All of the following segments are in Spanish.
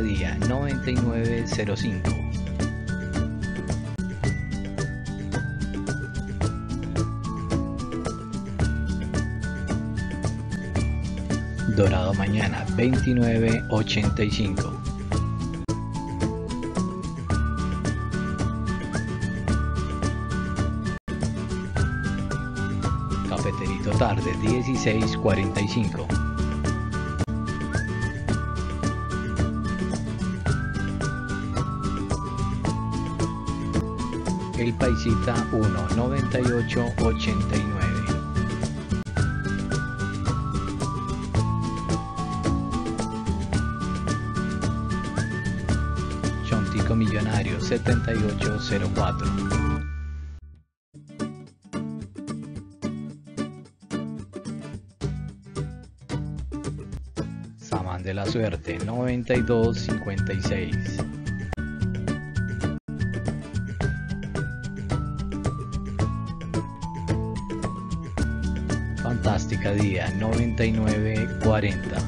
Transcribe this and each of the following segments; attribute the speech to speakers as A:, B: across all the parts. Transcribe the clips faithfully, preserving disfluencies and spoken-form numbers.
A: día, noventa y nueve cero cinco. Dorado mañana, veintinueve ochenta y cinco. Cafeterito tarde, dieciséis cuarenta y cinco. El Paisita uno, noventa y ocho ochenta y nueve. Chontico Millonario, setenta y ocho cero cuatro. Samán de la Suerte, noventa y dos cincuenta y seis. Fantástica Día, noventa y nueve cuarenta.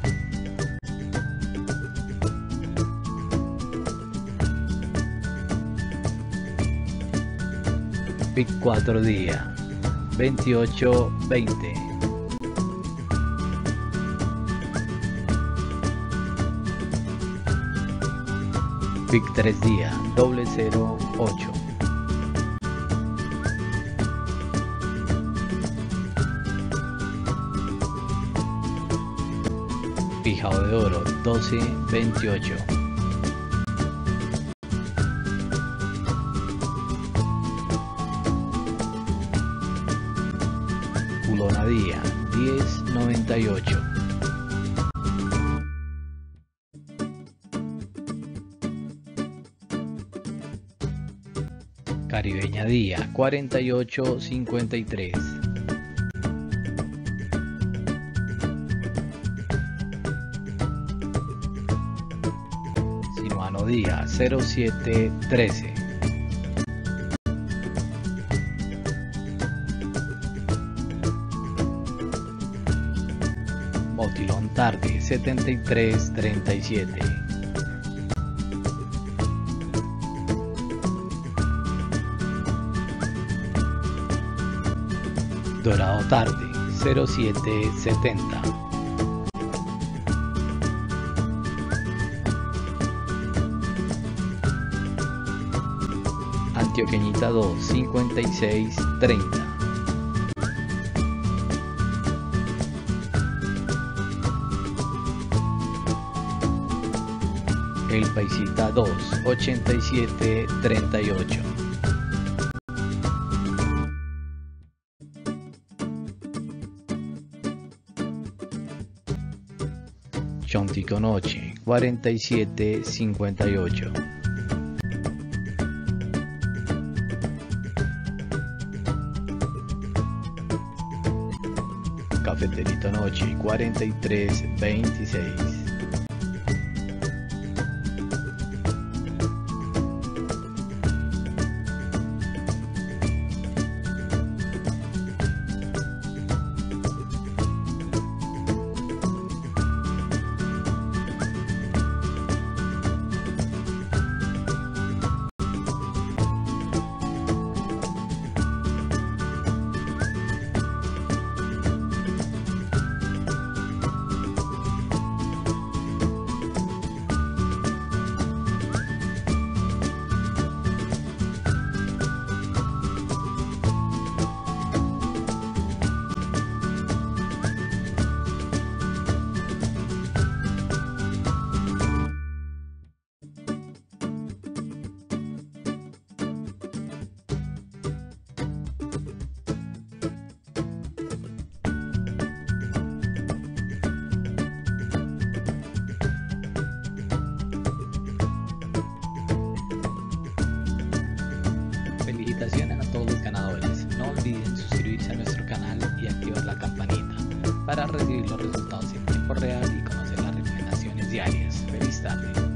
A: Pic cuatro Día, veintiocho veinte. Pic tres Día, doble cero ocho. Fijado de Oro, doce veintiocho. Culona Día, diez noventa y ocho. Caribeña Día, cuarenta y ocho cincuenta y tres. Sinuano Día, cero siete trece. Motilón Tarde, setenta y tres treinta y siete. Dorado Tarde, cero siete setenta. Antioqueñita dos, cincuenta y seis treinta. El Paisita dos, ochenta y siete treinta y ocho. Chontico Noche, cuarenta y siete cincuenta y ocho. Cafeterito Noche, cuarenta y tres veintiséis. Felicitaciones a todos los ganadores. No olviden suscribirse a nuestro canal y activar la campanita para recibir los resultados en tiempo real y conocer las recomendaciones diarias. Feliz tarde.